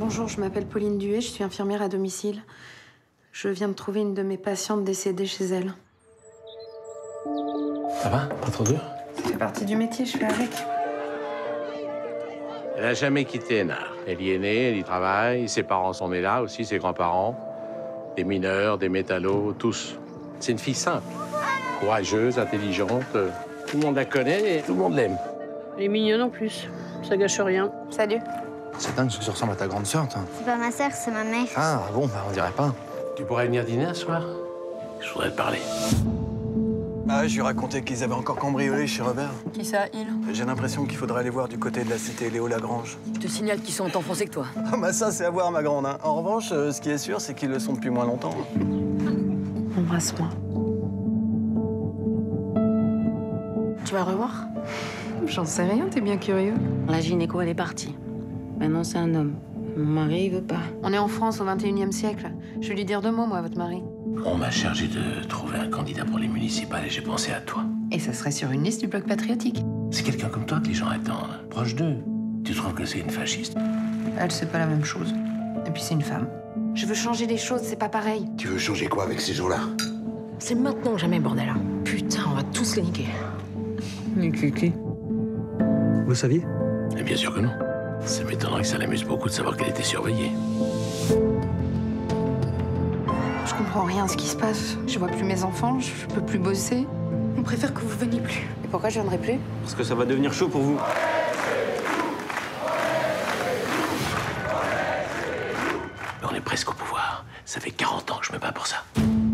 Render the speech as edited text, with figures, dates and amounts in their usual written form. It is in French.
Bonjour, je m'appelle Pauline Duet, je suis infirmière à domicile. Je viens de trouver une de mes patientes décédée chez elle. Ça va? Pas trop dur? Ça fait partie du métier, je fais avec. Elle n'a jamais quitté Hénard. Elle y est née, elle y travaille, ses parents sont nés là aussi, ses grands-parents. Des mineurs, des métallos, tous. C'est une fille simple, courageuse, intelligente. Tout le monde la connaît et tout le monde l'aime. Elle est mignonne en plus, ça gâche rien. Salut. C'est dingue que tu ressembles à ta grande sœur, toi. C'est pas ma sœur, c'est ma mère. Ah bon, bah on dirait pas. Tu pourrais venir dîner un soir? Je voudrais te parler. Ah, je lui racontais qu'ils avaient encore cambriolé chez Robert. Qui ça, il? J'ai l'impression qu'il faudrait aller voir du côté de la cité Léo Lagrange. Je te signale qu'ils sont autant foncés que toi. Ah bah ça, c'est à voir, ma grande. Hein. En revanche, ce qui est sûr, c'est qu'ils le sont depuis moins longtemps. Embrasse-moi. Tu vas le revoir? J'en sais rien, t'es bien curieux. La gynéco, elle est partie. Maintenant, c'est un homme. Mon mari, il veut pas. On est en France au 21e siècle. Je vais lui dire 2 mots, moi, à votre mari. On m'a chargé de trouver un candidat pour les municipales et j'ai pensé à toi. Et ça serait sur une liste du bloc patriotique. C'est quelqu'un comme toi que les gens attendent, proche d'eux. Tu trouves que c'est une fasciste? Elle, c'est pas la même chose. Et puis, c'est une femme. Je veux changer les choses, c'est pas pareil. Tu veux changer quoi avec ces gens-là? C'est maintenant que jamais, bordel. Putain, on va tous les niquer. Niquer. Vous saviez? Et bien sûr que non. Ça m'étonnerait que ça l'amuse beaucoup de savoir qu'elle était surveillée. Je comprends rien à ce qui se passe. Je vois plus mes enfants, je peux plus bosser. On préfère que vous veniez plus. Et pourquoi je viendrai plus? Parce que ça va devenir chaud pour vous. On est presque au pouvoir. Ça fait 40 ans que je me bats pour ça.